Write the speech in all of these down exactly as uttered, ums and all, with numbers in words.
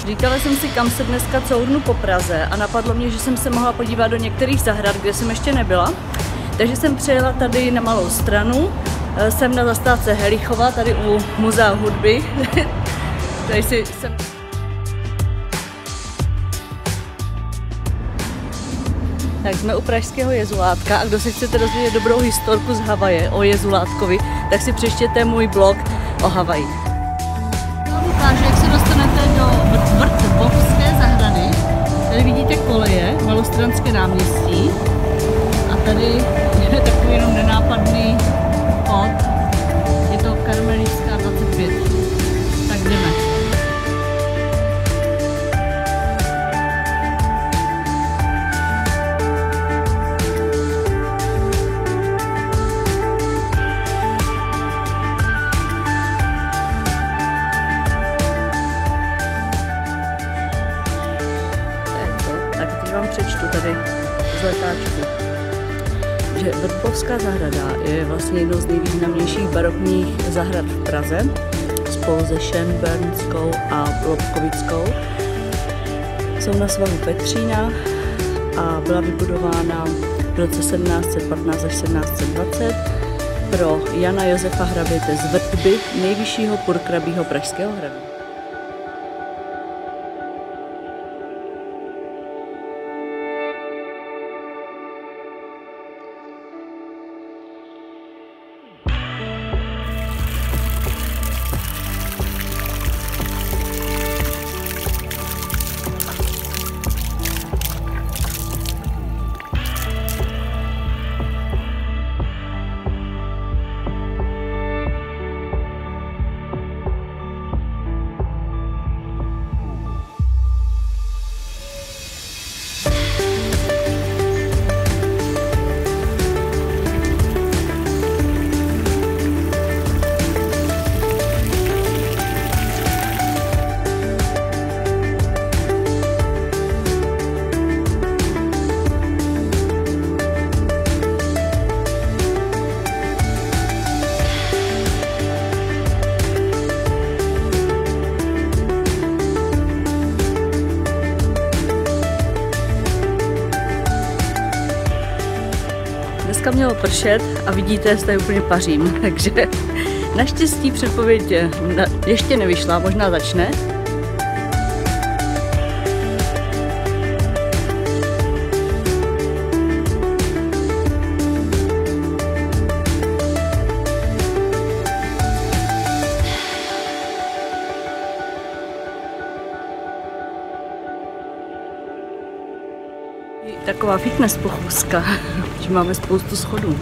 Říkala jsem si, kam se dneska couvnu po Praze a napadlo mě, že jsem se mohla podívat do některých zahrad, kde jsem ještě nebyla. Takže jsem přijela tady na Malou Stranu, jsem na zastávce Helichova, tady u Muzea hudby. Tady si jsem... Tak jsme u pražského Jezulátka a kdo se chcete dozvědět dobrou historku z Havaje o Jezulátkovi, tak si přečtěte můj blog o Havaji. Já ukážu, jak se dostanete do Vrtbovské zahrady. Tady vidíte koleje, Malostranské náměstí a tady je takový jenom nenápadný chod. Je to Karmelitská dvacet pět. Tak jdeme. Vám přečtu tady z letáčku, že Vrtbovská zahrada je vlastně jednou z nejvýznamnějších barokních zahrad v Praze spolu se Schönbernskou a Lobkovickou. Jsou na svahu Petřína a byla vybudována v roce sedmnáct set patnáct až sedmnáct set dvacet pro Jana Josefa Hraběte z Vrtby, nejvyššího purkrabího pražského hradu. Dneska mělo pršet a vidíte, že tady úplně pařím, takže naštěstí předpověď ještě nevyšla, možná začne. Taková fitness pochůzka, že máme spoustu schodů.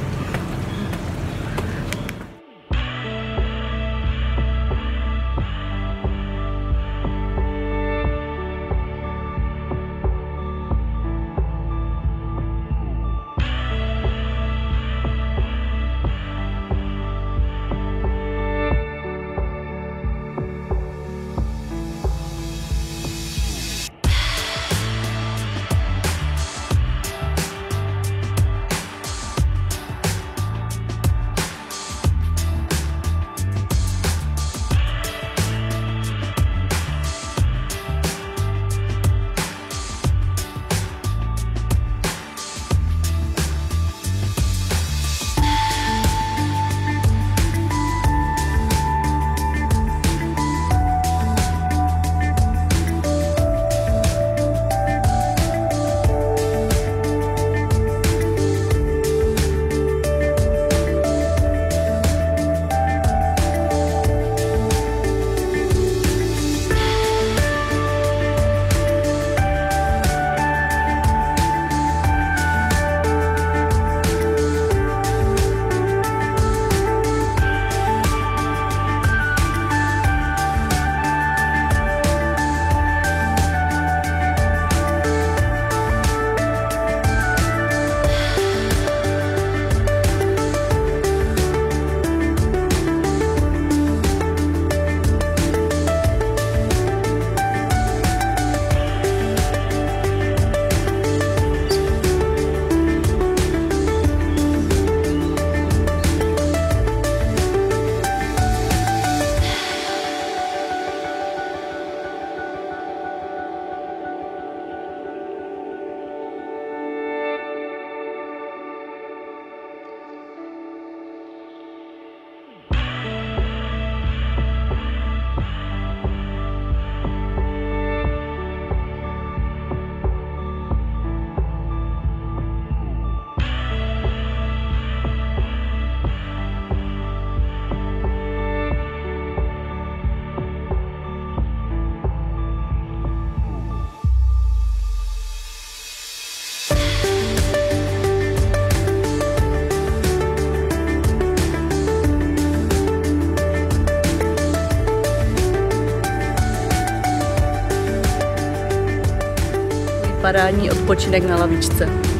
parádní odpočinek na lavičce.